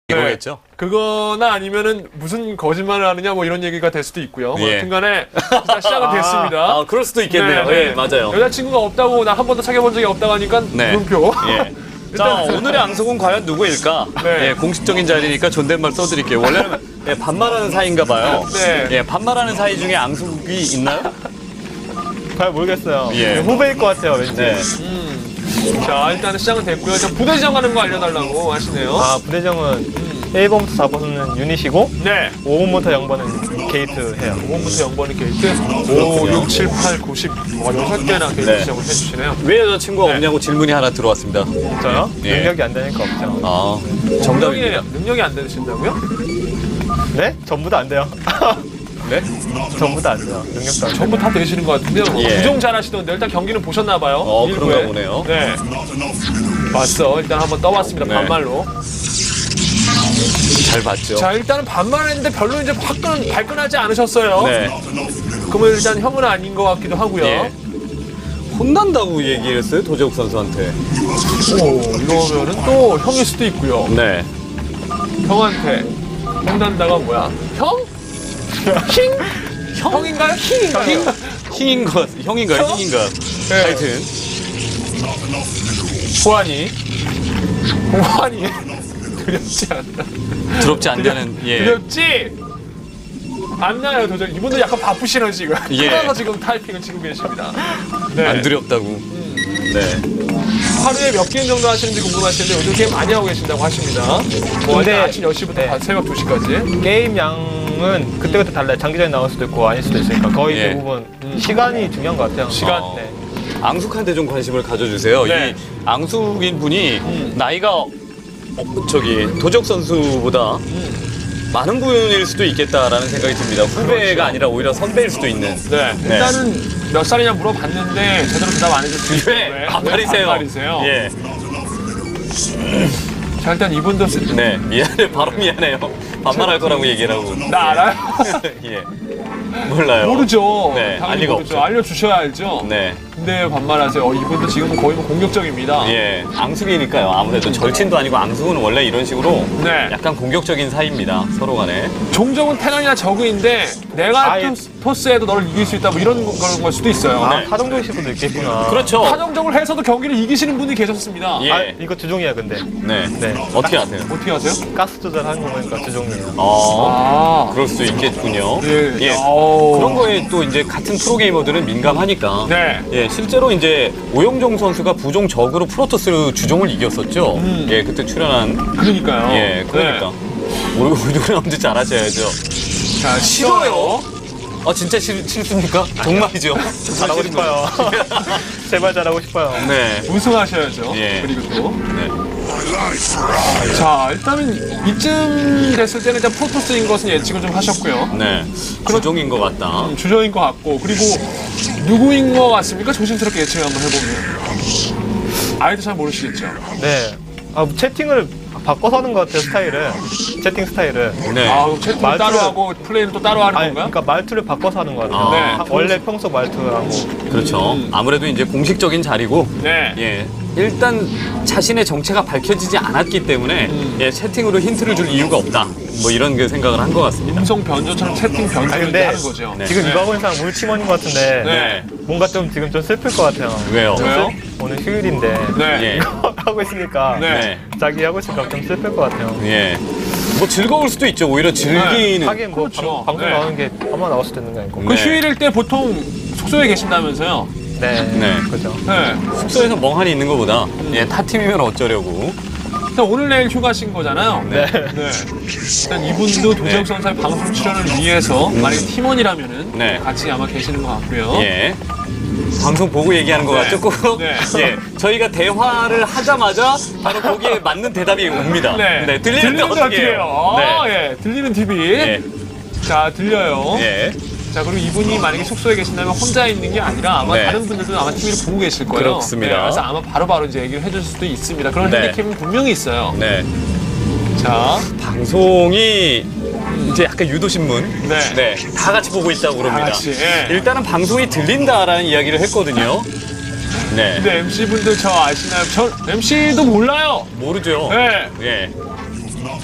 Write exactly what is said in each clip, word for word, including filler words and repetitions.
이거겠죠? 네. 그거나 아니면은 무슨 거짓말을 하느냐 뭐 이런 얘기가 될 수도 있고요. 뭐 예. 여튼간에 일단 시작은 됐습니다. 아, 그럴 수도 있겠네요. 네, 네. 예, 맞아요. 여자친구가 없다고 나 한 번도 사귀어본 적이 없다고 하니까 네. 물음표. 예. 자, 오늘의 앙숙은 과연 누구일까? 네. 예, 공식적인 자리니까 존댓말 써드릴게요. 원래는 예, 반말하는 사이인가 봐요. 네. 예, 반말하는 사이 중에 앙숙이 있나요? 잘 모르겠어요. 예. 후배일 것 같아요, 왠지. 네. 음. 자 일단은 시작은 됐고요. 자 부대 지정하는 거 알려달라고 하시네요. 아, 부대장은 일 번부터 사 번은 유닛이고, 네. 오 번부터 영 번은 게이트 해요. 오 번부터 영 번이 게이트. 오, 육, 칠, 팔, 구, 십. 와, 여섯 개나 게이트 네. 시작을 해주시네요. 왜 여자친구가 네. 없냐고 질문이 하나 들어왔습니다. 저요? 예. 능력이 안 되니까 없죠. 아, 능력이, 정답입니다. 능력이 안 되신다고요? 네? 전부 다 안 돼요. 네? 전부 다 안 돼요. 능력도 안 돼요. 전부 다 되시는 것 같은데요. 예. 부정 잘하시던데 일단 경기는 보셨나봐요. 어, 그런가 보네요. 네. 봤어. 일단 한번 떠봤습니다. 네. 반말로. 잘 봤죠? 자 일단은 반말했는데 별로 이제 화끈 발끈하지 않으셨어요. 네. 그러면 일단 형은 아닌 것 같기도 하고요. 예. 혼난다고 얘기했어요, 도재욱 선수한테. 오 이러면은 또 형일 수도 있고요. 네. 형한테 혼난다가 뭐야? 형? 힝? 형? 형인가요? 힝인가요? 힝인 것, 같- 형인가요? 형? 힝인가? 네. 하여튼. 호환이 호환이 두렵지 않나? 부럽지 않다는, 예. 두렵지? 안 나요 도저히. 이분도 약간 바쁘시네요 지금. 예. 그래서 지금 타이핑을 치고 계십니다. 네. 안 두렵다고. 네. 하루에 몇 게임 정도 하시는지 궁금하시는데 요즘 게임 많이 하고 계신다고 하십니다. 뭐 근데- 일단 아침 열 시부터 네. 새벽 두 시까지. 게임 양은 그때그때 달라요. 장기전에 나올 수도 있고 아닐 수도 있으니까 거의 예. 대부분 시간이 중요한 것 같아요. 시간? 어. 네. 앙숙한테 좀 관심을 가져주세요. 네. 이 앙숙인 분이 나이가 어, 저기 도적 선수보다 많은 분일 수도 있겠다라는 생각이 듭니다. 후배가 그렇죠. 아니라 오히려 선배일 수도 있는. 네. 일단은 몇 살이냐 물어봤는데 제대로 대답 안 해줬어요. 왜? 반말이세요. 반말이세요. 예. 자 일단 이분도 쓰... 네. 미안해. 바로 미안해요. 반말할 거라고 얘기를 하고. 나 알아요? 예. 몰라요. 모르죠. 네. 당연히 알 리가 모르죠. 없죠. 알려주셔야 알죠. 네. 근데 반말하세요. 어, 이분도 지금 거의 뭐 공격적입니다. 예. 앙숙이니까요. 아무래도 절친도 아니고 앙숙은 원래 이런 식으로 네. 약간 공격적인 사이입니다. 서로 간에. 종족은 테란이나 저그인데 내가 아예- 토스, 토스에도 너를 이길 수 있다 뭐 이런 거- 그런 걸 수도 있어요. 아, 네. 타정적이실 분도 있겠구나. 그렇죠. 타정적으로 해서도 경기를 이기시는 분이 계셨습니다. 예. 아, 이거 주종이야, 근데. 네. 네. 어떻게 아세요? 어떻게 아세요? 가스 조절하는 거 보니까 주종이에요. 어, 아. 그럴 수 있겠군요. 예. 예. 아우. 그런 거에 또 이제 같은 프로게이머들은 민감하니까. 네. 예, 실제로 이제 오영종 선수가 부종 적으로 프로토스 주종을 이겼었죠. 음. 예, 그때 출연한. 그러니까요. 예, 그러니까. 우리 우리 나온지 잘하셔야죠. 네. 자, 싫어요? 아, 진짜 싫, 싫습니까? 정말이죠. 잘하고 싶어요. 제발 잘하고 싶어요. 네. 우승하셔야죠. 예. 그리고 또. 네. 자, 일단은 이쯤 됐을 때는 일단 프로토스인 것은 예측을 좀 하셨고요. 네. 주종인 것 같다. 음, 주저인 것 같고, 그리고 누구인 것 같습니까? 조심스럽게 예측을 한번 해보면. 아이도 잘 모르시겠죠? 네. 아, 채팅을 바꿔서 하는 것 같아요, 스타일을. 채팅 스타일을. 네. 아, 그럼 채팅 말투를- 따로 하고 플레이는 또 따로 하는 아니, 건가요? 그러니까 말투를 바꿔서 하는 것 같아요. 아. 네. 하- 원래 평소 말투하고. 그렇죠. 음. 아무래도 이제 공식적인 자리고. 네. 예. 일단 자신의 정체가 밝혀지지 않았기 때문에 음. 예, 채팅으로 힌트를 줄 이유가 없다. 뭐 이런 그 생각을 한 것 같습니다. 음성 변조처럼 채팅 변조를 아니, 근데 하는 거죠. 네. 지금 네. 이거 하고 있는 사람 우리 팀원인 것 같은데. 네. 뭔가 좀 지금 좀 슬플 것 같아요. 왜요? 왜요? 오늘 휴일인데. 네. 예. 이거 하고 있으니까. 네. 네. 자기 하고 있으니까 좀 슬플 것 같아요. 예. 뭐 즐거울 수도 있죠. 오히려 즐기는. 하긴 뭐 그렇죠. 방, 송 네. 나오는 게 아무나 나올 수도 있는 거 아니고. 그 네. 휴일일 때 보통 숙소에 계신다면서요? 네. 네. 그죠. 네. 숙소에서 멍하니 있는 것보다 예, 타 팀이면 어쩌려고. 일단 오늘 내일 휴가신 거잖아요. 네. 네. 일단 이분도 도재욱 선수의 방송 출연을 위해서 만약에 팀원이라면은 네. 같이 아마 계시는 것 같고요. 예. 방송 보고 얘기하는 것 네. 같죠? 꼭? 네. 예. 저희가 대화를 하자마자 바로 거기에 맞는 대답이 옵니다. 네. 들리는데 어떻게 해요? 아, 네. 예. 들리는 티비. 예. 자, 들려요. 예. 자, 그리고 이분이 만약에 숙소에 계신다면 혼자 있는 게 아니라 아마 네. 다른 분들도 아마 티비를 보고 계실 거예요. 그렇습니다. 네, 그래서 아마 바로바로 이제 얘기를 해줄 수도 있습니다. 그런 네. 핸디캡은 분명히 있어요. 네. 자, 방송이 이제 약간 유도신문. 네. 다 같이 보고 있다고 그럽니다. 다 같이, 예. 일단은 방송이 들린다라는 이야기를 했거든요. 네. 근데 엠씨분들 저 아시나요? 저 엠씨도 몰라요. 모르죠. 네. 예.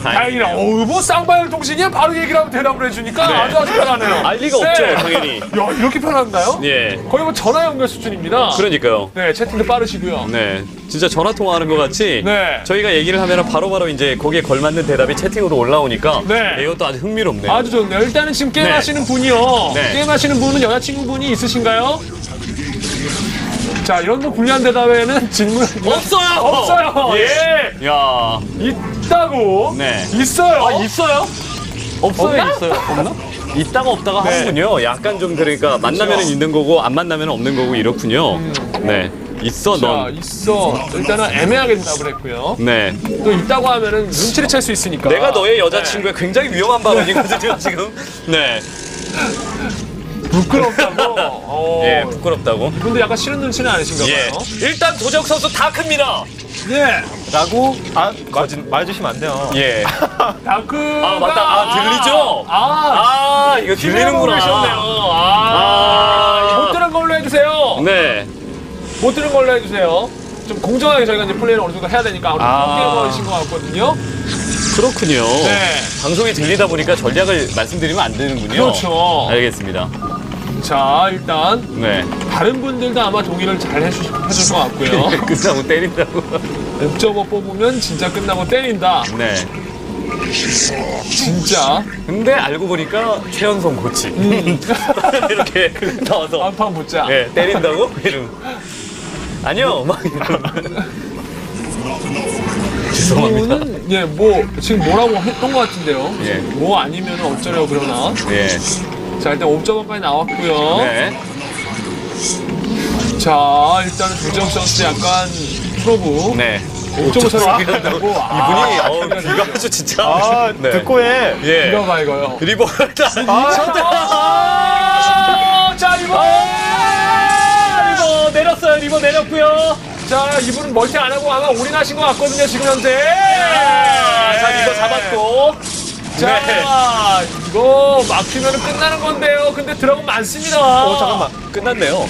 다행이라. 어우, 뭐 쌍방울 통신이야? 바로 얘기를 하면 대답을 해주니까 네. 아주 아주 편하네요. 알 리가 네. 없죠, 당연히. 야, 이렇게 편한가요? 예. 거의 뭐 전화 연결 수준입니다. 그러니까요. 네, 채팅도 빠르시고요. 네, 진짜 전화 통화하는 것 같이 네. 저희가 얘기를 하면 바로바로 이제 거기에 걸맞는 대답이 채팅으로 올라오니까 네. 이것도 아주 흥미롭네요. 아주 좋네요. 일단은 지금 게임 네. 하시는 분이요. 네. 게임 하시는 분은 여자친구분이 있으신가요? 자, 이런 거 불리한 대답에는 질문 없어요. 없어요. 예. 야, 있다고. 네. 있어요. 아, 있어요? 없어요, 있어요. 없나? 있다가 없다가 네. 하는군요. 약간 좀 그러니까 만나면 그렇죠. 있는 거고 안 만나면 없는 거고 이렇군요. 네, 있어 자, 넌. 있어. 일단은 애매하게 대답을 했고요. 네, 또 있다고 하면은 눈치를 챌 수 있으니까. 내가 너의 여자친구에 굉장히 위험한 발언이거든요 지금. 네, 부끄럽다고. 어. 예, 부끄럽다고. 근데 약간 싫은 눈치는 아니신가 예, 봐요. 일단 도적 선수 다 큽니다. 예. 라고. 아, 말, 말해주시면 안 돼요. 예. 다크가. 아 맞다. 아 들리죠? 아, 아 이거 들리는구나. 들리는구나. 아, 못 아, 들은 걸로 해주세요. 네. 못 들은 걸로 해주세요. 좀 공정하게 저희가 이제 플레이를 어느 정도 해야 되니까 아무래도 아. 게이머이신 것 같거든요. 그렇군요. 네. 방송이 들리다 보니까 전략을 말씀드리면 안 되는군요. 그렇죠. 알겠습니다. 자, 일단 네. 다른 분들도 아마 동의를 잘 해주, 해줄 것 같고요. 끝나고 때린다고. 옵저버 뽑으면 진짜 끝나고 때린다. 네. 진짜. 근데 알고 보니까 최연성 코치. 이렇게 나와서 한판 붙자. 예, 때린다고? 이름. 아니요. 막 이러면. 죄송합니다. 이분은 예, 뭐 지금 뭐라고 했던 것 같은데요. 예. 뭐 아니면 어쩌려고 그러나. 예. 자, 일단 옵저버까지 나왔고요. 네. 자, 일단 조정 선수 약간 프로브. 네. 옵저버 서로 이분이 한다고. 어, 귀가 아주 진짜. 아, 네. 듣고 해. 예. 이거 봐 이거요. 리버 일단. 아, 자, 이거. 리버 내렸어요. 리버 내렸고요. 자, 이분은 멀티 안 하고 아마 올인하신 것 같거든요, 지금 현재. 자, 리버 잡았고. 자, 네. 이거 막히면 끝나는 건데요. 근데 드라곤 많습니다. 어, 잠깐만. 끝났네요.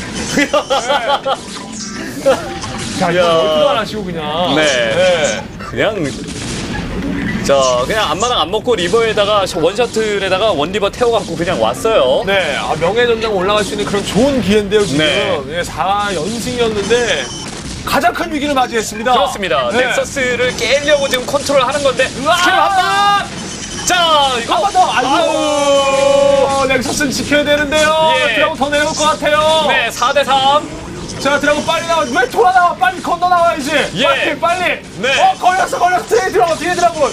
자, 이거 이야. 멀티도 안 하시고 그냥. 네. 그냥 자 그냥 앞마당 안 먹고 리버에다가 원셔틀에다가 원리버 태워갖고 그냥 왔어요. 네, 아, 명예전장 올라갈 수 있는 그런 좋은 기회인데요, 지금. 네. 네, 사 연승이었는데 가장 큰 위기를 맞이했습니다. 그렇습니다. 네. 넥서스를 깨려고 지금 컨트롤하는 건데 으아! 스킬 한 번. 자 이거 한 번 더. 아이고. 아우. 넥서스는 지켜야 되는데요. 예. 드라곤 더 내려올 것 같아요. 네 사 대 삼. 자, 드라곤 빨리 나와. 왜 돌아 나와? 빨리 건너 나와야지. 예. 빨리, 빨리. 네. 어, 걸렸어, 걸렸어. 뒤에 드라곤, 뒤에 드라곤.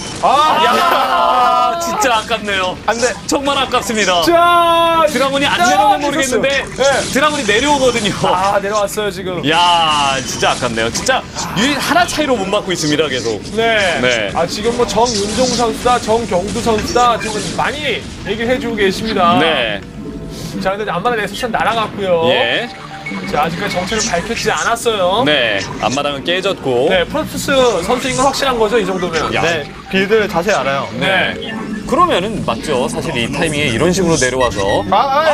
야 진짜 아깝네요. 안 돼. 정말 아깝습니다. 자, 드라곤이 안 자, 내려오면 모르겠는데 넥서스. 네. 드라곤이 내려오거든요. 아, 내려왔어요, 지금. 야 진짜 아깝네요. 진짜 유일 하나 차이로 못 맞고 있습니다 계속. 네. 네. 아, 지금 뭐 정윤종 선수다, 정경두 선수다 지금 많이 얘기를 해주고 계십니다. 네. 자, 근데 안마다 넥서스 날아갔고요. 예. 자, 아직까지 정체를 밝히지 않았어요. 네. 앞마당은 깨졌고. 네, 프로토스 선수인 건 확실한 거죠, 이 정도면. 야. 네, 빌드를 자세히 알아요. 네. 그러면은 맞죠. 사실 이 타이밍에 이런 식으로 내려와서 아, 아,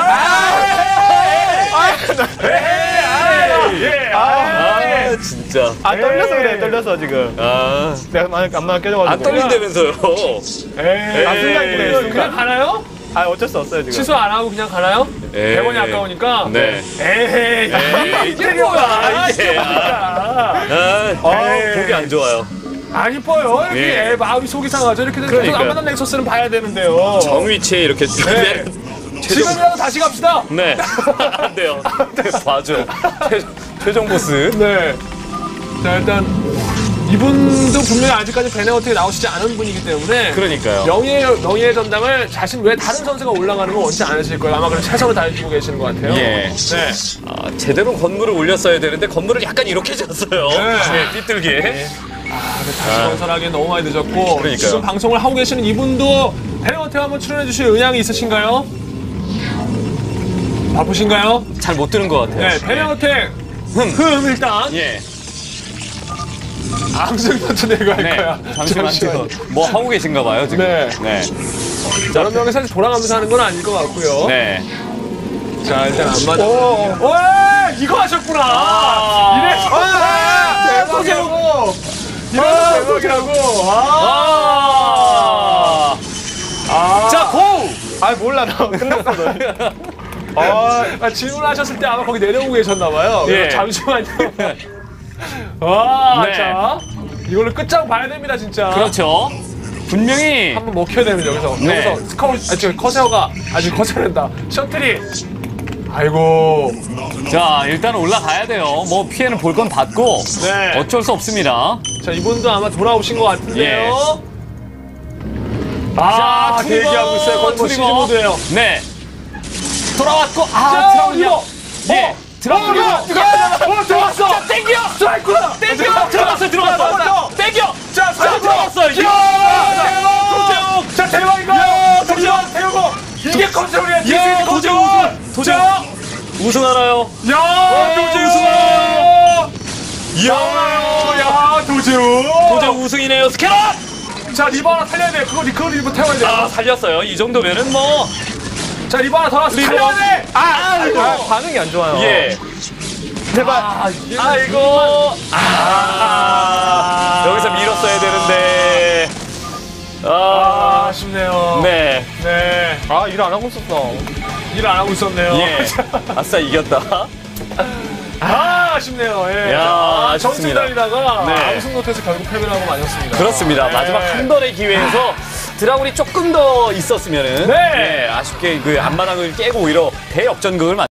예. 아 진짜 아, 떨려서 그래, 떨려서 지금. 아, 내가 안, 안만 깨져가지고. 안 떨린다면서요. 에이. 아, 순간 그래, 그냥 순간. 가나요? 아, 어쩔 수 없어요, 지금. 취소 안 하고 그냥 가나요? 에이. 백 원이 아까우니까. 네. 에이. 에이, 이게 뭐야, 이게 뭐야. 아, 에이. 보기 안 좋아요. 안 이뻐요. 이렇게 예. 애 마음이 속이 상하죠. 이렇게 돼서 그러니까요. 안마당 넥서스는 봐야 되는데요. 정위치에 이렇게 네. 최종 지금이라도 다시 갑시다. 네. 안 돼요. 봐줘. 최종, 최종 보스. 네. 자, 일단 이분도 분명히 아직까지 베네어트에 나오시지 않은 분이기 때문에 그러니까요. 명예 명예의 전당을 자신 외 다른 선수가 올라가는 건 원치 않으실 거예요. 아마 그럼 최선을 다해주고 계시는 것 같아요. 예. 네. 아, 제대로 건물을 올렸어야 되는데 건물을 약간 이렇게 졌어요. 네. 네, 삐뚤게. 아, 근데 다시 건설하기엔 너무 많이 늦었고 그러니까요. 지금 방송을 하고 계시는 이분도 베네어트에 한번 출연해 주실 의향이 있으신가요? 바쁘신가요? 잘 못 들은 것 같아요. 네, 베네어트 흠. 흠 일단 예. 암승부터 내고 할 네. 거야. 잠시만요. 뭐 하고 계신가 봐요, 지금. 네. 네. 여러 명이 사실 돌아가면서 하는 건 아닐 것 같고요. 네. 자, 일단 안 맞아. 오, 오, 이거 하셨구나. 아. 이래서. 아, 대박이고. 이런 대박이라고. 아. 아. 아. 자, 고! 아 몰라 나 끝났어 너. 아, 아, 질문하셨을 때 아마 거기 내려오고 계셨나봐요. 예. 잠시만요. 와, 네. 자. 이걸로 끝장 봐야 됩니다, 진짜. 그렇죠. 분명히 한번 먹혀야 되면 여기서. 네. 여기서 스카우, 아, 저 커세어가 아직 커세어된다. 셔틀이. 아이고. 자, 일단 올라가야 돼요. 뭐 피해는 볼 건 봤고 네. 어쩔 수 없습니다. 자, 이분도 아마 돌아오신 것 같은데요. 자, 아, 투리버, 대기하고 있어요. 거의 뭐 시즌 투리버. 모드예요. 네. 돌아왔고 아, 자, 트라우냐. 이거. 예. 어, 트라우냐. 어, 어, 들어왔어. 자, 땡겨. 스트라이크다. 땡겨. 들어갔어요. 들어갔어. 땡겨. 자, 자, 들어갔어요. 야, 도재욱. 자, 대박이다. 야, 도재욱, 대우고. 이게 컨셉이야. 야, 디즈니 도재욱 컨셉. 우승. 도재욱. 자, 우승하나요? 야, 도재욱. 이야. 야, 도재욱. 도재욱 우승이네요. 스캐럿. 자, 리버 하나 살려야 돼. 그거, 그거 리버 태워야 돼. 아, 살렸어요. 이 정도면은 뭐 자, 리버 하나 더 나왔어. 리버. 살려야 돼. 아, 아이고. 아, 반응이 안 좋아요. 예. 제발. 아, 이게 아이고. 아. 여기서 밀었어야 되는데. 아, 아. 아쉽네요. 네. 네. 아 일 안 하고 있었어. 일 안 하고 있었네요. 예. 아싸 이겼다. 아, 아쉽네요. 예. 야, 아, 아쉽습니다. 정승 달리다가 네. 우승 못해서 결국 패배를 하고 마셨습니다. 그렇습니다. 네. 마지막 한 번의 기회에서 드라군이 조금 더 있었으면은 네. 예, 아쉽게 그 앞마당을 깨고 오히려 대역전극을 만.